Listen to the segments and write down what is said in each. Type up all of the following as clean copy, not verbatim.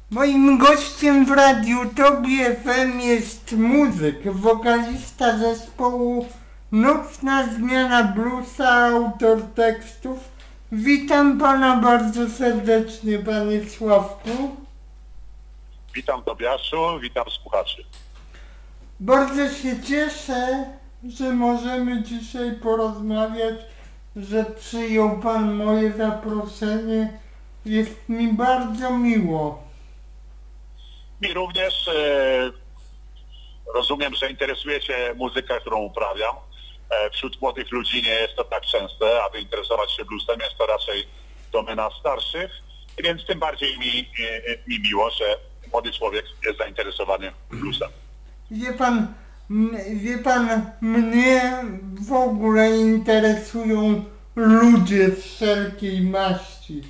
Moim gościem w Radiu Tobie FM jest muzyk, wokalista zespołu Nocna Zmiana Bluesa, autor tekstów. Witam pana bardzo serdecznie, panie Sławku. Witam Tobiaszu, witam słuchaczy. Bardzo się cieszę, że możemy dzisiaj porozmawiać, że przyjął pan moje zaproszenie. Jest mi bardzo miło. Mi również rozumiem, że interesuje Cię muzyka, którą uprawiam. Wśród młodych ludzi nie jest to tak częste, aby interesować się bluesem, jest to raczej domena starszych, więc tym bardziej mi miło, że młody człowiek jest zainteresowany bluesem. Wie pan, mnie w ogóle interesują ludzie wszelkiej maści,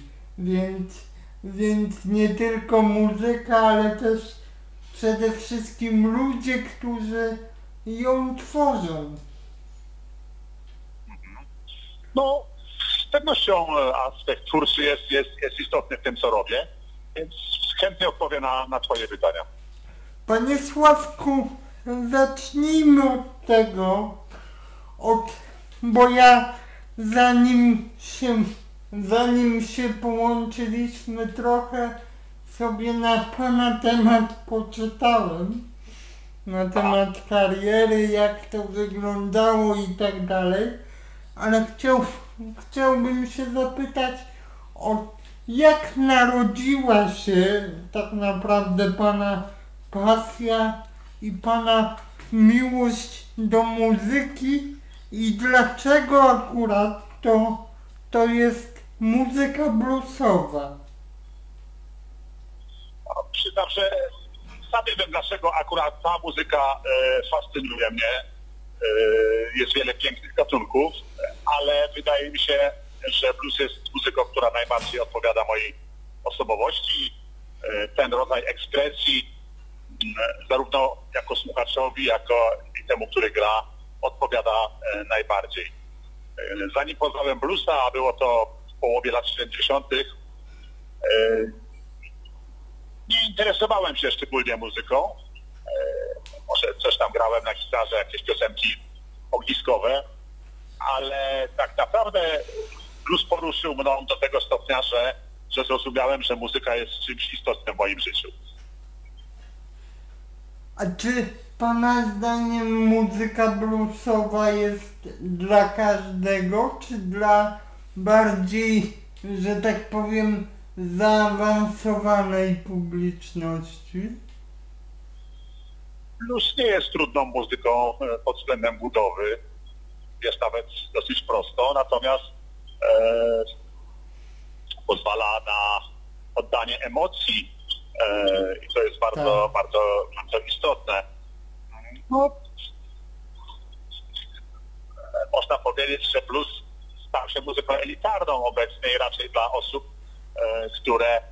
więc nie tylko muzyka, ale też przede wszystkim ludzie, którzy ją tworzą. No, z pewnością aspekt twórczy jest istotny w tym, co robię, więc chętnie odpowiem na Twoje pytania. Panie Sławku, zacznijmy od tego, bo ja zanim się połączyliśmy, trochę sobie na pana temat poczytałem, na temat kariery, jak to wyglądało i tak dalej, ale chciałbym się zapytać, jak narodziła się tak naprawdę pana pasja i pana miłość do muzyki i dlaczego akurat to jest muzyka bluesowa? Przyznam, że sam nie wiem, dlaczego akurat ta muzyka fascynuje mnie. Jest wiele pięknych gatunków, ale wydaje mi się, że blues jest muzyką, która najbardziej odpowiada mojej osobowości. Ten rodzaj ekspresji, zarówno jako słuchaczowi, jako i temu, który gra, odpowiada najbardziej. Zanim poznałem bluesa, a było to w połowie lat 70., nie interesowałem się szczególnie muzyką. Może coś tam grałem na gitarze, jakieś piosenki ogniskowe, ale tak naprawdę blues poruszył mną do tego stopnia, że zrozumiałem, że muzyka jest czymś istotnym w moim życiu. A czy pana zdaniem muzyka bluesowa jest dla każdego, czy dla bardziej, że tak powiem, zaawansowanej publiczności? Blues nie jest trudną muzyką pod względem budowy, jest nawet dosyć prosto, natomiast pozwala na oddanie emocji i to jest bardzo, bardzo istotne. No, można powiedzieć, że blues stał się muzyką elitarną obecnie i raczej dla osób, które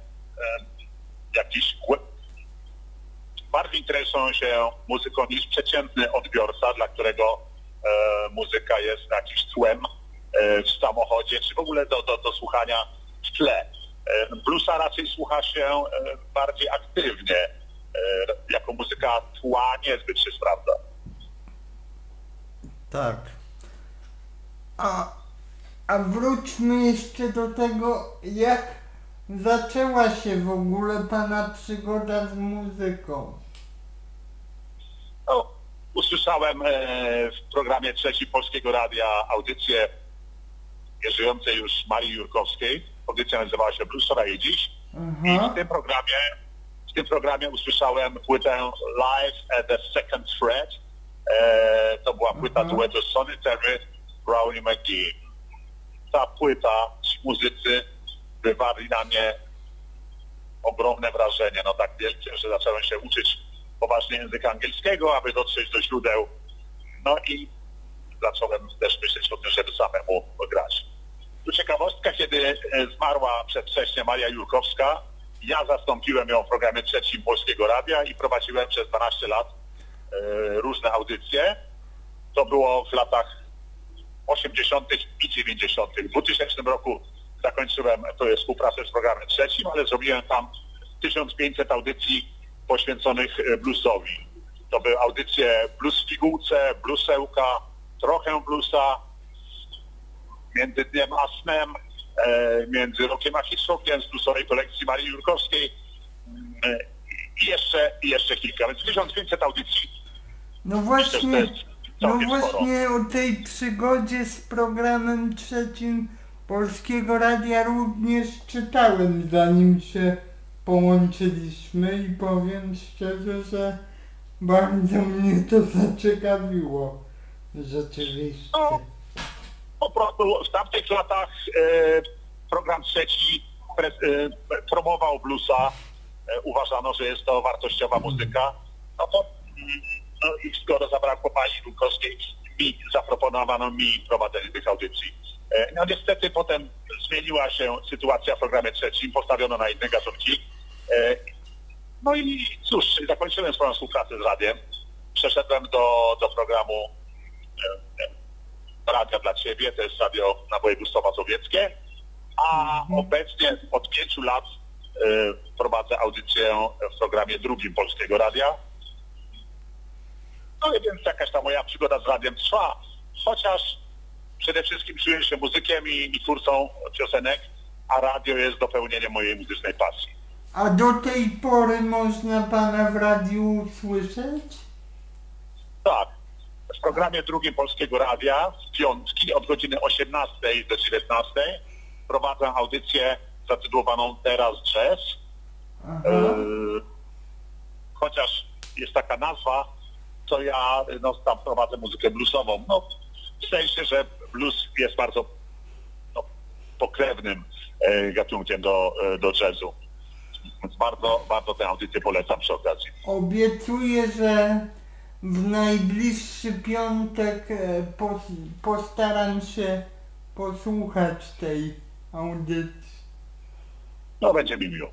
bardziej interesują się muzyką niż przeciętny odbiorca, dla którego muzyka jest jakimś tłem w samochodzie, czy w ogóle do słuchania w tle. Bluesa raczej słucha się bardziej aktywnie. Jako muzyka tła niezbyt się sprawdza. Tak. A wróćmy jeszcze do tego, jak zaczęła się w ogóle pana przygoda z muzyką. No, usłyszałem w programie Trzecim Polskiego Radia audycję nieżyjącej już Marii Jurkowskiej. Audycja nazywała się Blues Wczoraj i Dziś. I w tym programie usłyszałem płytę Live at the Second Fret. To była płyta duetu Sonny Terry, Brownie McGee. Ta płyta, ci muzycy wywarli na mnie ogromne wrażenie, no tak wielkie, że zacząłem się uczyć poważnie języka angielskiego, aby dotrzeć do źródeł. No i zacząłem też myśleć o tym, żeby samemu grać. Tu ciekawostka, kiedy zmarła przedwcześnie Maria Jurkowska, ja zastąpiłem ją w programie Trzecim Polskiego Radia i prowadziłem przez 12 lat różne audycje. To było w latach 80. i 90. W 2000 roku zakończyłem współpracę z programem Trzecim, ale zrobiłem tam 1500 audycji poświęconych bluesowi. To były audycje Blues w pigułce, bluesełka, trochę bluesa, między dniem a snem, między rokiem a histokiem z bluesowej kolekcji Marii Jurkowskiej i jeszcze kilka, więc 1500 audycji. No Myślę, że to jest całkiem sporo. o tej przygodzie z programem trzecim Polskiego Radia również czytałem, zanim się połączyliśmy i powiem szczerze, że bardzo mnie to zaciekawiło. Rzeczywiście. No, po prostu w tamtych latach program trzeci promował bluesa. Uważano, że jest to wartościowa muzyka. No to i skoro zabrakło pani Jurkowskiej, zaproponowano mi prowadzenie tych audycji. No niestety potem zmieniła się sytuacja w programie trzecim, postawiono na inne gatunki. No i cóż, zakończyłem swoją współpracę z radiem. Przeszedłem do programu Radia dla Ciebie, to jest radio na województwo mazowieckie, a obecnie od 5 lat prowadzę audycję w programie drugim Polskiego Radia. No i więc jakaś ta moja przygoda z radiem trwa, chociaż przede wszystkim czuję się muzykiem i twórcą piosenek, a radio jest dopełnieniem mojej muzycznej pasji. A do tej pory można pana w radiu słyszeć? Tak. W programie drugim Polskiego Radia w piątki od godziny 18 do 19 prowadzę audycję zatytułowaną Teraz Jazz. Chociaż jest taka nazwa, to ja tam prowadzę muzykę bluesową. No, w sensie, że blues jest bardzo pokrewnym gatunkiem do jazzu. Więc bardzo tę audycję polecam przy okazji. Obiecuję, że w najbliższy piątek postaram się posłuchać tej audycji. No, będzie mi miło.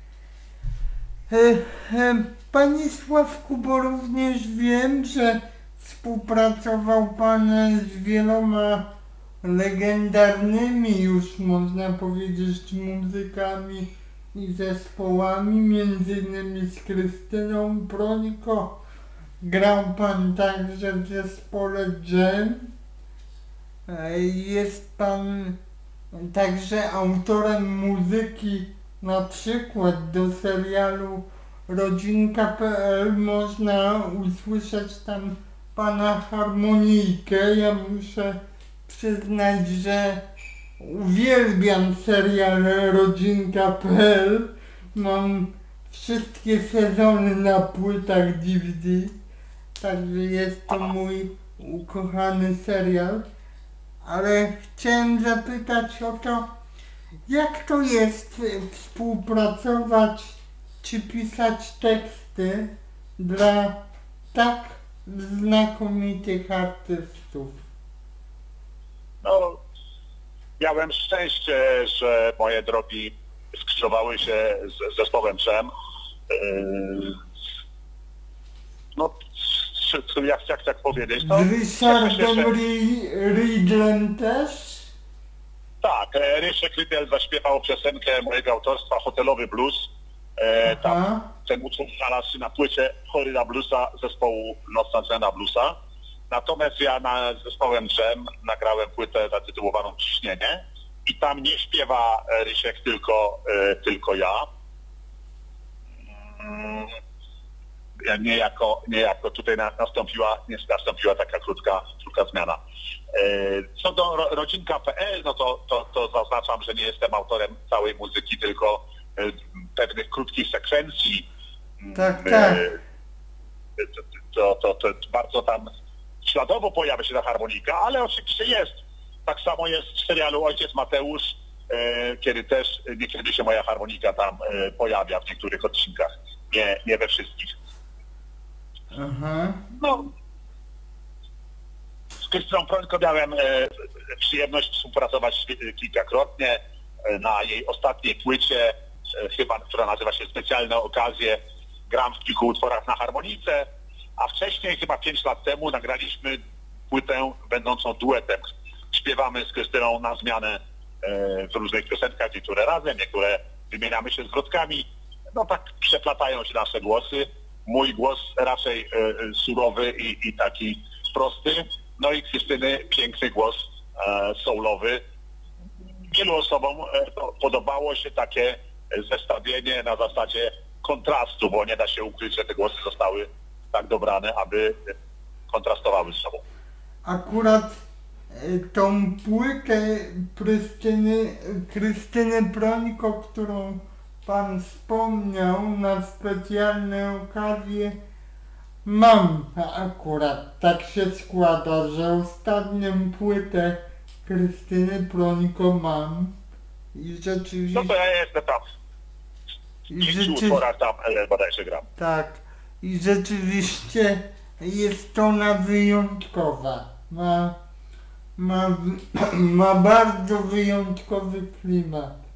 Panie Sławku, bo również wiem, że współpracował pan z wieloma legendarnymi już, można powiedzieć, muzykami i zespołami, między innymi z Krystyną Brońko. Grał pan także w zespole Jam. Jest pan także autorem muzyki, na przykład do serialu Rodzinka.pl. Można usłyszeć tam pana harmonijkę. Ja muszę przyznać, że uwielbiam serial Rodzinka.pl. Mam wszystkie sezony na płytach DVD. Także jest to mój ukochany serial. Ale chciałem zapytać o to, jak to jest współpracować czy pisać teksty dla tak znakomitych artystów? No, miałem szczęście, że moje drogi skrzyżowały się z zespołem Jam. No, jak tak powiedzieć? No, z Richardem Riedlem też? Tak, Ryszek Riedel zaśpiewał piosenkę mojego autorstwa Hotelowy Blues. Tam ten utwór znalazł się na płycie Horyda Bluesa zespołu Nocna Cena Bluesa. Natomiast ja z zespołem Jam nagrałem płytę zatytułowaną Ciśnienie i tam nie śpiewa Rysiek, tylko ja. Niejako tutaj nastąpiła taka krótka zmiana. Co do Rodzinka.pl, no to zaznaczam, że nie jestem autorem całej muzyki, tylko pewnych krótkich sekwencji. Tak. To bardzo tam śladowo pojawia się ta harmonika, ale oczywiście jest. Tak samo jest w serialu Ojciec Mateusz, kiedy też niekiedy się moja harmonika tam pojawia w niektórych odcinkach, nie we wszystkich. No, z Krystyną Brońko miałem przyjemność współpracować kilkakrotnie. Na jej ostatniej płycie, chyba, która nazywa się Specjalne Okazje, gram w kilku utworach na harmonice, a wcześniej, chyba 5 lat temu, nagraliśmy płytę będącą duetem. Śpiewamy z Krystyną na zmianę w różnych piosenkach, niektóre razem, niektóre wymieniamy się zwrotkami. no tak przeplatają się nasze głosy. Mój głos raczej surowy i taki prosty, no i Krystyny piękny głos soulowy. Wielu osobom podobało się takie zestawienie na zasadzie kontrastu, bo nie da się ukryć, że te głosy zostały tak dobrane, aby kontrastowały z sobą. Akurat tą płytę Krystyny Proniko, którą Pan wspomniał, na specjalne okazje mam akurat. Tak się składa, że ostatnią płytę Krystyny Proniko mam i rzeczywiście... No to ja jestem tam. W 5 utworach tam bodajże gram. Tak. I rzeczywiście jest ona wyjątkowa. Ma bardzo wyjątkowy klimat.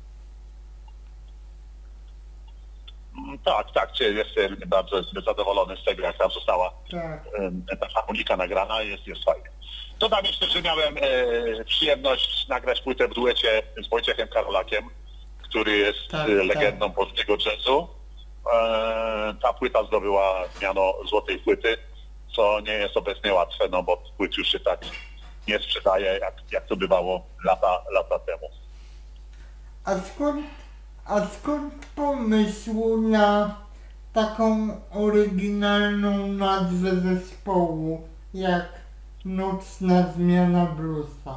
Tak, jestem bardzo zadowolony z tego, jak tam została ta harmonika nagrana, jest fajnie. Dodam jeszcze, że miałem przyjemność nagrać płytę w duecie z Wojciechem Karolakiem, który jest legendą polskiego jazzu. Ta płyta zdobyła miano złotej płyty, co nie jest obecnie łatwe, no bo płyt już się tak nie sprzedaje, jak to bywało lata temu. A skąd pomysł na taką oryginalną nazwę zespołu, jak Nocna Zmiana Bluesa?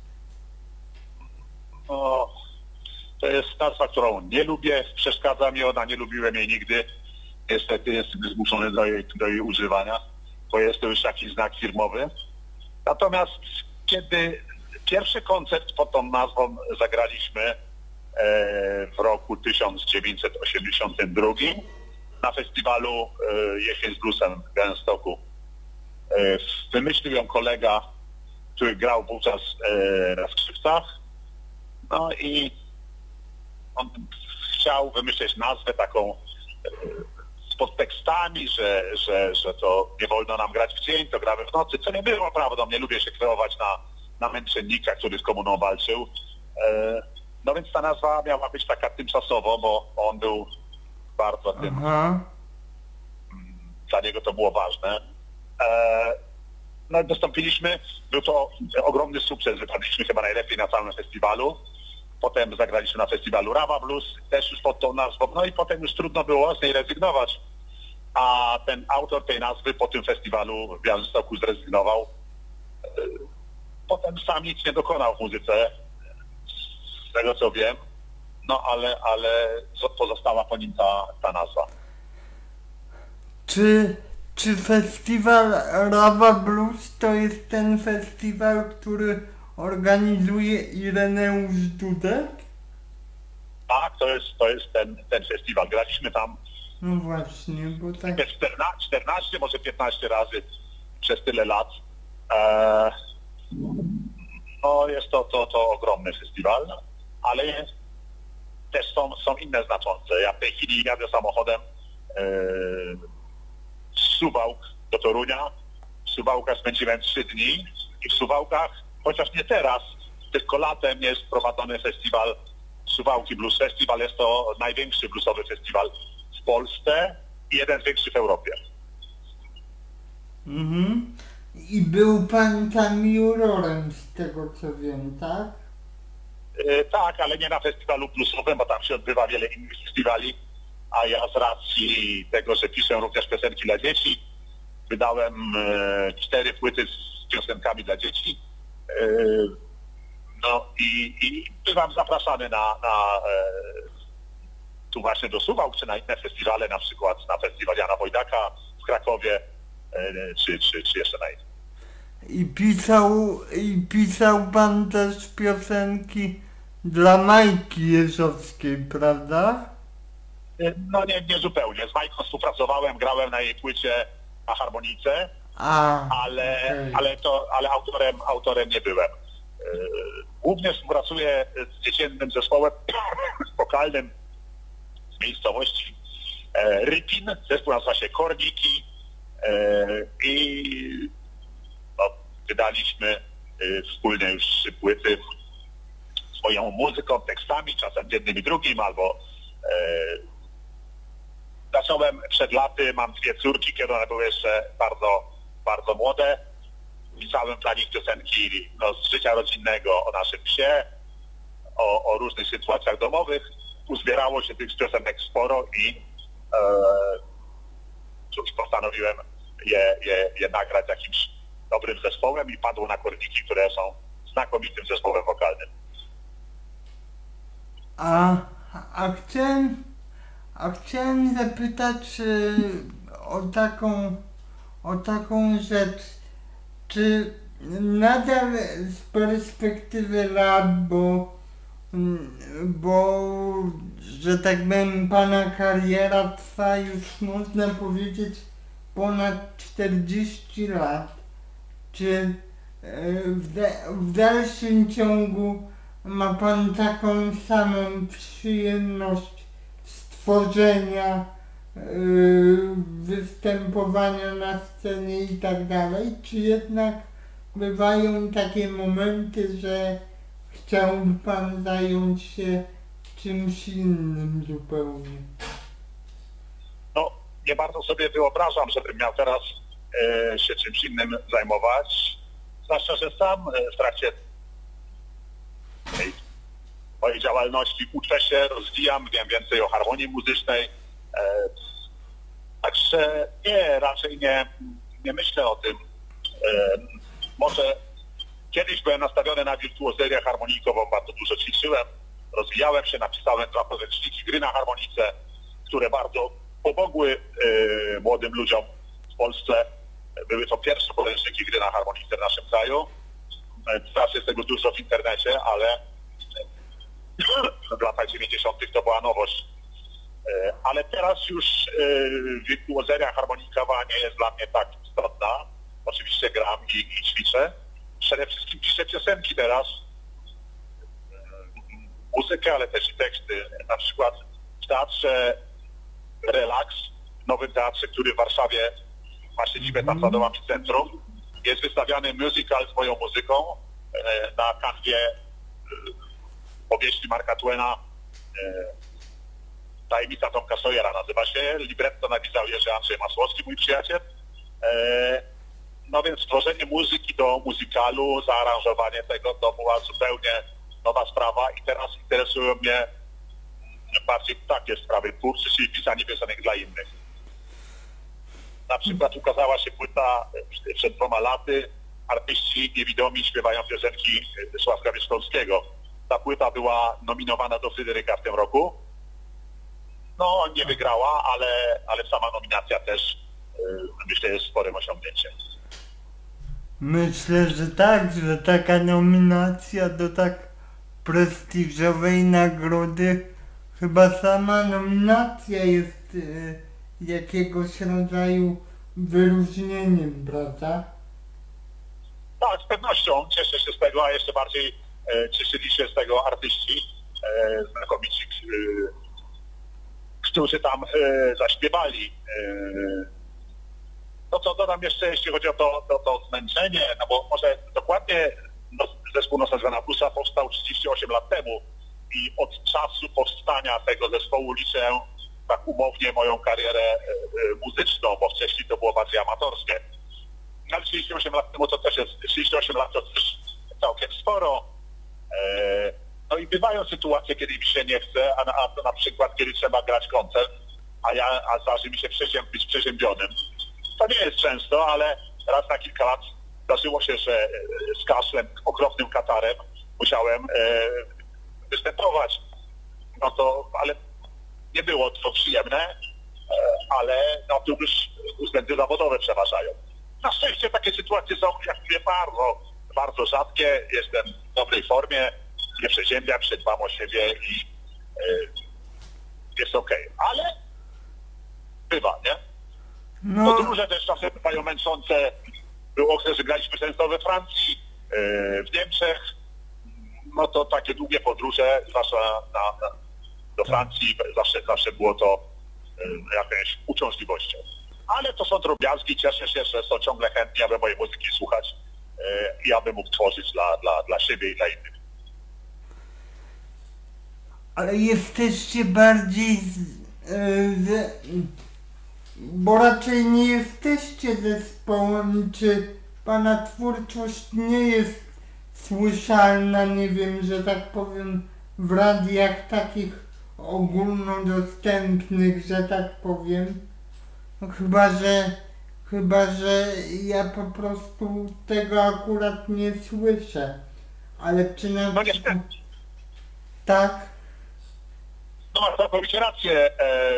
No, to jest nazwa, którą nie lubię, przeszkadza mi ona, nie lubiłem jej nigdy. Niestety jestem zmuszony do jej używania, bo jest to już jakiś znak firmowy. Natomiast kiedy pierwszy koncert pod tą nazwą zagraliśmy w roku 1982 na festiwalu Jesień z Bluesem w Białymstoku. Wymyślił ją kolega, który grał wówczas na skrzypcach. No i on chciał wymyśleć nazwę taką z podtekstami, że to nie wolno nam grać w dzień, to gramy w nocy, co nie było prawdą. Nie lubię się kreować na męczennika, który z komuną walczył. No więc ta nazwa miała być taka tymczasowo, bo on był bardzo tym. Dla niego to było ważne. No i dostąpiliśmy, był to ogromny sukces, wypadliśmy chyba najlepiej na całym festiwalu. Potem zagraliśmy na festiwalu Rawa Blues, też już pod tą nazwą, no i potem już trudno było z niej rezygnować. A ten autor tej nazwy po tym festiwalu w Białymstoku zrezygnował. Potem sam nic nie dokonał w muzyce, z tego co wiem, no ale pozostała po nim ta nazwa. Czy festiwal Rawa Blues to jest ten festiwal, który organizuje Ireneusz Dudek? Tak, to jest ten festiwal. Graliśmy tam no właśnie, bo tak 14, może 15 razy przez tyle lat. No jest to ogromny festiwal, ale też są inne znaczące. Ja w tej chwili jadę samochodem z Suwałk do Torunia. W Suwałkach spędziłem 3 dni i w Suwałkach, chociaż nie teraz, tylko latem jest prowadzony festiwal Suwałki Blues Festival. Jest to największy bluesowy festiwal w Polsce i jeden z większych w Europie. I był pan tam jurorem z tego co wiem, tak? Tak, ale nie na festiwalu bluesowym, bo tam się odbywa wiele innych festiwali, a ja z racji tego, że piszę również piosenki dla dzieci, wydałem 4 płyty z piosenkami dla dzieci. No i bywam zapraszany tu właśnie do Suwałk, czy na inne festiwale, na przykład na festiwal Jana Wojdaka w Krakowie, czy jeszcze na inne. I pisał pan też piosenki dla Majki Jeżowskiej, prawda? No nie zupełnie. Z Majką współpracowałem, grałem na jej płycie na harmonice, ale autorem nie byłem. Głównie współpracuję z dziecięcym zespołem wokalnym z miejscowości Rypin. Zespół nazywa się Korniki i wydaliśmy wspólnie już 3 płyty swoją muzyką, tekstami, czasem jednym i drugim, albo zacząłem przed laty, mam 2 córki, kiedy one były jeszcze bardzo, bardzo młode. Pisałem dla nich piosenki z życia rodzinnego, o naszym psie, o różnych sytuacjach domowych. Uzbierało się tych piosenek sporo i cóż, postanowiłem je nagrać jakimś dobrym zespołem i padło na Korniki, które są znakomitym zespołem wokalnym. A chciałem zapytać o taką rzecz, czy nadal z perspektywy lat, bo że tak powiem pana kariera trwa już można powiedzieć ponad 40 lat, czy w dalszym ciągu ma pan taką samą przyjemność stworzenia, występowania na scenie i tak dalej, czy jednak bywają takie momenty, że chciałby pan zająć się czymś innym zupełnie? No, nie bardzo sobie wyobrażam, żebym miał teraz się czymś innym zajmować. Zwłaszcza, że sam w trakcie mojej działalności uczę się, rozwijam, wiem więcej o harmonii muzycznej. Także nie, raczej nie myślę o tym. Może kiedyś byłem nastawiony na wirtuozerię harmonikową, bardzo dużo ćwiczyłem, rozwijałem się, napisałem 2 podręczniki gry na harmonice, które bardzo pomogły młodym ludziom w Polsce. Były to pierwsze podręczniki gry na harmonice w naszym kraju. Teraz jest tego dużo w internecie, ale w latach 90. to była nowość. Ale teraz już wirtuozeria harmonikowa nie jest dla mnie tak istotna. Oczywiście gram i ćwiczę. Przede wszystkim piszę piosenki teraz. Muzykę, ale też i teksty. Na przykład w teatrze Relax, nowym teatrze, który w Warszawie ma siedzibę tam za domami centrum, jest wystawiany musical z moją muzyką na kanwie powieści Marka Twena. Tajemnica Tomka Sawyera nazywa się. Libretto napisał Jerzy Andrzej Masłowski, mój przyjaciel. No więc stworzenie muzyki do musicalu, zaaranżowanie tego to była zupełnie nowa sprawa i teraz interesują mnie bardziej takie sprawy twórcze, czyli pisanie piosenek dla innych. Na przykład ukazała się płyta przed 2 laty, artyści niewidomi śpiewają piosenki Sławka Wierzchowskiego. Ta płyta była nominowana do Fryderyka w tym roku. No, nie wygrała, ale sama nominacja też, myślę, jest sporym osiągnięciem. Myślę, że tak, że taka nominacja do tak prestiżowej nagrody, chyba sama nominacja jest jakiegoś rodzaju wyróżnieniem, prawda? Tak, z pewnością cieszę się z tego, a jeszcze bardziej cieszyli się z tego artyści znakomici, którzy tam zaśpiewali. No co dodam jeszcze, jeśli chodzi o to zmęczenie, no bo może dokładnie zespół Nosa Zwana Plusa powstał 38 lat temu i od czasu powstania tego zespołu liczę tak umownie moją karierę muzyczną, bo wcześniej to było bardziej amatorskie. Ale 38 lat temu to też jest, 38 lat to też całkiem sporo. No i bywają sytuacje, kiedy mi się nie chce, a to na przykład kiedy trzeba grać koncert, a zdarzy mi się być przeziębionym. To nie jest często, ale raz na kilka lat zdarzyło się, że z kaszlem, okropnym katarem musiałem występować. No to, ale nie było to przyjemne, ale no to już względy zawodowe przeważają. Na szczęście takie sytuacje są, jak mówię, bardzo, bardzo rzadkie. Jestem w dobrej formie, nie przeziębiam się, dbam o siebie i jest okej. Ale bywa, nie? No. Podróże też czasem bywają męczące. Było okres, że graliśmy często we Francji, w Niemczech. No to takie długie podróże, zwłaszcza do Francji, zawsze było to jakąś uciążliwością. Ale to są drobiazgi, cieszę się, że są ciągle chętni, aby mojej muzyki słuchać i aby mógł tworzyć dla siebie i dla innych. Ale jesteście bardziej bo raczej nie jesteście zespołem, czy pana twórczość nie jest słyszalna, nie wiem, że tak powiem, w radiach takich ogólnodostępnych, że tak powiem. No chyba, że ja po prostu tego akurat nie słyszę. Ale czy na No niestety. tak? No masz całkowicie rację.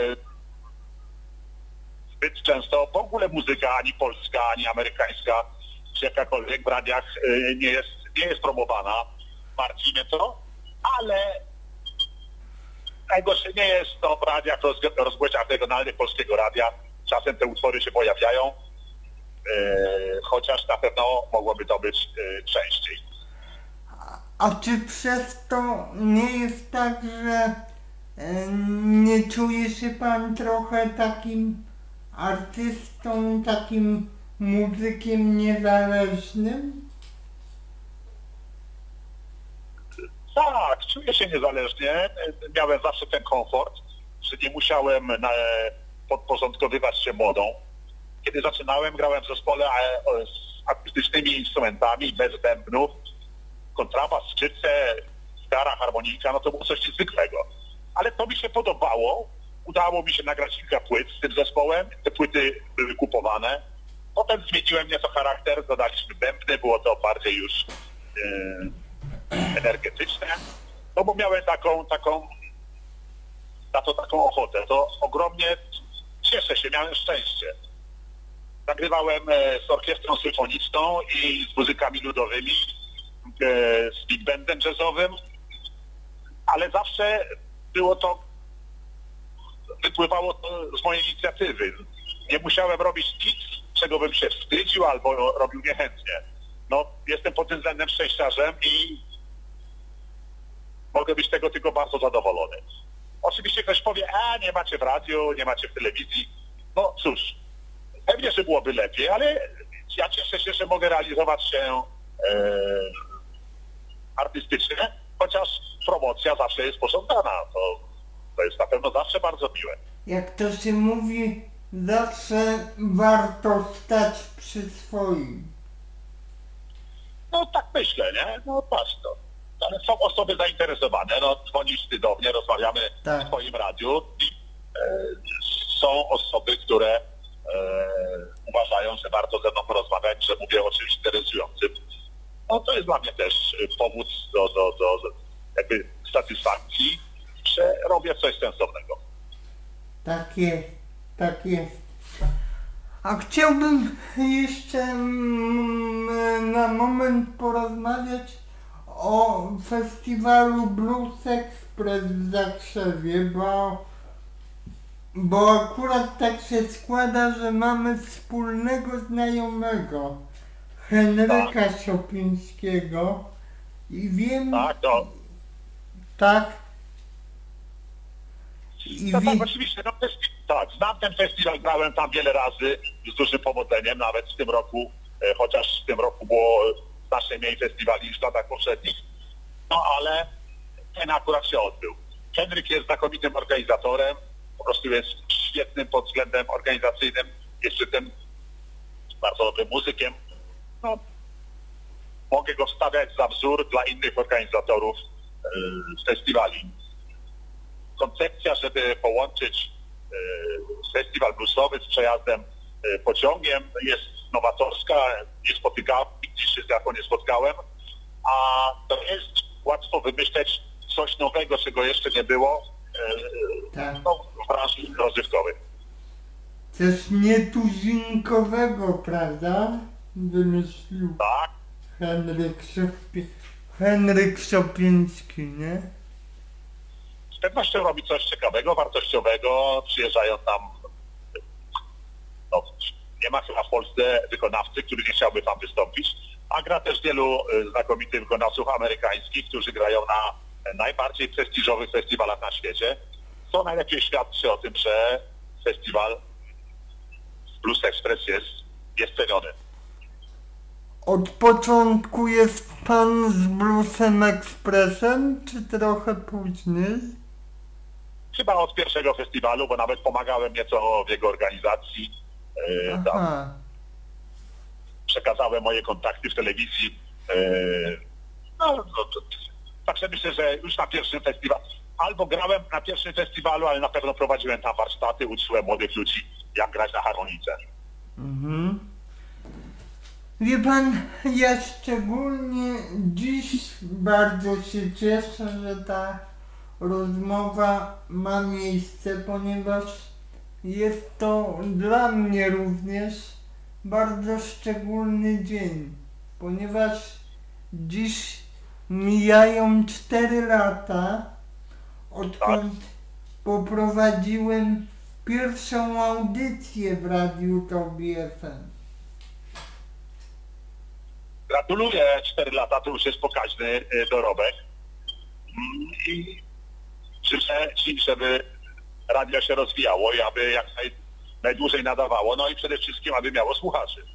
Zbyt często w ogóle muzyka ani polska, ani amerykańska, czy jakakolwiek w radiach nie jest promowana. Martwi mnie to, ale najgorsze nie jest to w radiach, rozgłośniach regionalnych Polskiego Radia. Czasem te utwory się pojawiają, chociaż na pewno mogłoby to być częściej. A czy przez to nie jest tak, że nie czuje się pan trochę takim artystą, takim muzykiem niezależnym? Tak, czuję się niezależnie. Miałem zawsze ten komfort, że nie musiałem podporządkowywać się modą. Kiedy zaczynałem, grałem w zespole z akustycznymi instrumentami, bez bębnów, kontrabas, skrzypce, gitara, harmonika, no to było coś niezwykłego. Ale to mi się podobało. Udało mi się nagrać kilka płyt z tym zespołem. Te płyty były kupowane. Potem zmieniłem nieco charakter, dodaliśmy bębny, było to bardziej już energetyczne. No bo miałem taką ochotę. To ogromnie cieszę się, miałem szczęście. Nagrywałem z orkiestrą symfoniczną i z muzykami ludowymi, z big bandem jazzowym, ale zawsze wypływało to z mojej inicjatywy. Nie musiałem robić nic, czego bym się wstydził albo robił niechętnie. No, jestem pod tym względem szczęściarzem i mogę być tego tylko bardzo zadowolony. Oczywiście ktoś powie, nie macie w radiu, nie macie w telewizji. No cóż, pewnie, że byłoby lepiej, ale ja cieszę się, że mogę realizować się artystycznie, chociaż promocja zawsze jest pożądana. To jest na pewno zawsze bardzo miłe. Jak to się mówi, zawsze warto stać przy swoim. No tak myślę, nie? No patrz to. Ale są osoby zainteresowane, no dzwonisz ty do mnie, rozmawiamy w twoim radiu i są osoby, które uważają, że warto ze mną porozmawiać, że mówię o czymś interesującym. No to jest dla mnie też powód do jakby satysfakcji, że robię coś sensownego. Tak jest, tak jest. A chciałbym jeszcze na moment porozmawiać o festiwalu Blues Express w Zakrzewie, bo akurat tak się składa, że mamy wspólnego znajomego, Henryka Siopińskiego i wiem... Tak, to... Tak? Tak, oczywiście, tak, znam ten festiwal, grałem tam wiele razy z dużym powodzeniem, nawet w tym roku, chociaż w tym roku było znacznie mniej festiwali niż w latach poprzednich, no ale ten akurat się odbył. Henryk jest znakomitym organizatorem, po prostu jest świetnym pod względem organizacyjnym, jeszcze tym bardzo dobrym muzykiem. No, mogę go wstawiać za wzór dla innych organizatorów festiwali. Koncepcja, żeby połączyć festiwal bluesowy z przejazdem pociągiem jest nowatorska, nie spotykałem, nigdzie się z taką nie spotkałem, a to jest łatwo wymyśleć coś nowego, czego jeszcze nie było w branży rozrywkowej. Coś nietuzinkowego, prawda? Wymyślił Henryk Siopiński, nie? Z pewnością robi coś ciekawego, wartościowego, przyjeżdżają tam, no, nie ma chyba w Polsce wykonawcy, który nie chciałby tam wystąpić, a gra też wielu znakomitych wykonawców amerykańskich, którzy grają na najbardziej prestiżowych festiwalach na świecie, co najlepiej świadczy o tym, że festiwal Blues Express jest ceniony. Od początku jest pan z Bluesem Expressem, czy trochę później? chyba od pierwszego festiwalu, bo nawet pomagałem nieco w jego organizacji. Tam przekazałem moje kontakty w telewizji. Także myślę, że już na pierwszym festiwalu, albo grałem na pierwszym festiwalu, ale na pewno prowadziłem tam warsztaty, uczyłem młodych ludzi, jak grać na harmonice. Wie pan, ja szczególnie dziś bardzo się cieszę, że ta rozmowa ma miejsce, ponieważ jest to dla mnie również bardzo szczególny dzień, ponieważ dziś mijają 4 lata, odkąd poprowadziłem pierwszą audycję w Radiu Tobie FM. Gratuluję, 4 lata to już jest pokaźny dorobek i życzę Ci, żeby radio się rozwijało i aby jak najdłużej nadawało, no i przede wszystkim, aby miało słuchaczy.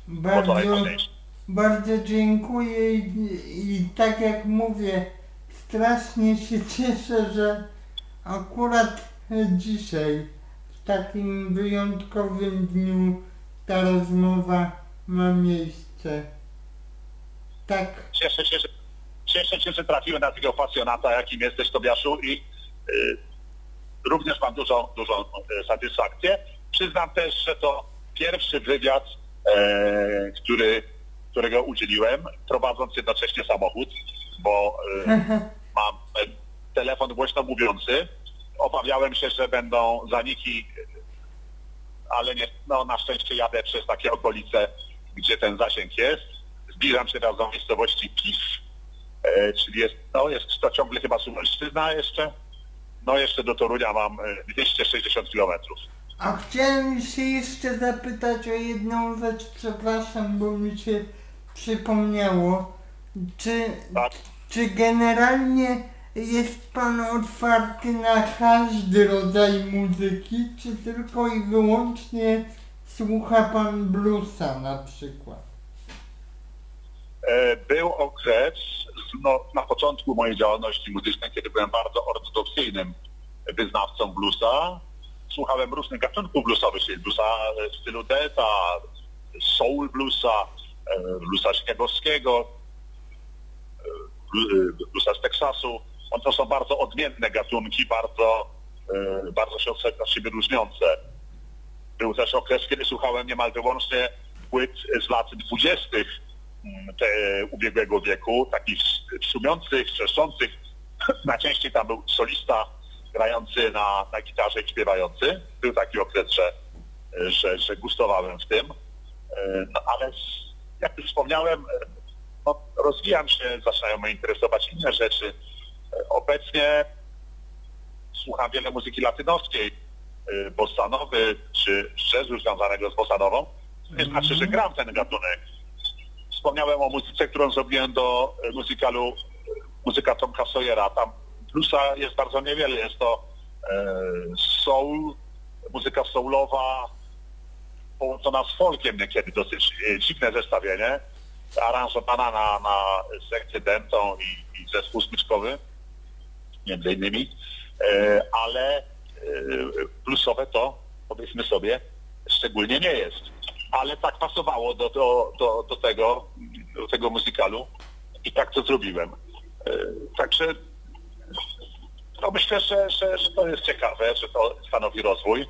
Bardzo dziękuję i tak jak mówię, strasznie się cieszę, że akurat dzisiaj, w takim wyjątkowym dniu, ta rozmowa ma miejsce. Tak. Cieszę się, że trafiłem na takiego pasjonata, jakim jesteś, Tobiaszu, i również mam dużą satysfakcję. Przyznam też, że to pierwszy wywiad, którego udzieliłem, prowadząc jednocześnie samochód, bo mam telefon głośno mówiący. Obawiałem się, że będą zaniki, ale nie, no, na szczęście jadę przez takie okolice, gdzie ten zasięg jest. Zbliżam się teraz do miejscowości Pisz, czyli jest to ciągle chyba Suwalszczyzna jeszcze. No jeszcze do Torunia mam 260 km. A chciałem się jeszcze zapytać o jedną rzecz, przepraszam, bo mi się przypomniało. Czy generalnie jest pan otwarty na każdy rodzaj muzyki, czy tylko i wyłącznie słucha pan bluesa na przykład? Był okres na początku mojej działalności muzycznej, kiedy byłem bardzo ortodoksyjnym wyznawcą bluesa. Słuchałem różnych gatunków bluesowych, czyli bluesa w stylu delta, soul bluesa, bluesa chicagowskiego, bluesa z Teksasu. To są bardzo odmienne gatunki, bardzo się od siebie różniące. Był też okres, kiedy słuchałem niemal wyłącznie płyt z lat 20. Ubiegłego wieku, takich szumiących, trzeszczących. Najczęściej tam był solista grający na gitarze i śpiewający. Był taki okres, że gustowałem w tym. No, ale jak już wspomniałem, rozwijam się, zaczynają mnie interesować inne rzeczy. Obecnie słucham wiele muzyki latynoskiej, bossanowy czy jazzu związanego z bossanową. To nie znaczy, że gram ten gatunek. Wspomniałem o muzyce, którą zrobiłem do muzyka Tomka Sawyera. Tam bluesa jest bardzo niewiele. Jest to soul, muzyka soulowa połączona z folkiem niekiedy, dosyć dziwne zestawienie. Aranżowana na sekcję dętą i zespół smyczkowy, między innymi. Ale bluesowe to, powiedzmy sobie, szczególnie nie jest. Ale tak pasowało do tego muzykalu i tak to zrobiłem. Także myślę, że to jest ciekawe, że to stanowi rozwój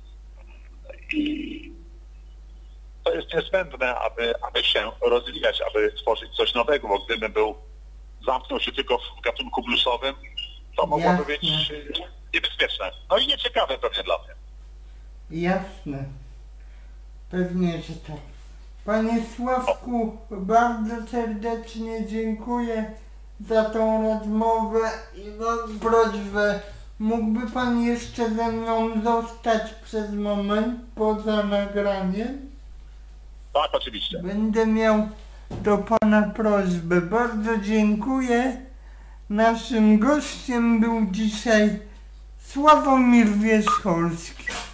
i to jest niezbędne, aby się rozwijać, aby tworzyć coś nowego, bo gdybym zamknął się tylko w gatunku bluesowym, to mogłoby być niebezpieczne. No i nieciekawe pewnie dla mnie. Jasne. Pewnie, że tak. Panie Sławku, bardzo serdecznie dziękuję za tą rozmowę i mam prośbę, mógłby pan jeszcze ze mną zostać przez moment poza nagraniem? Tak, oczywiście. Będę miał do pana prośbę. Bardzo dziękuję. Naszym gościem był dzisiaj Sławomir Wierzcholski.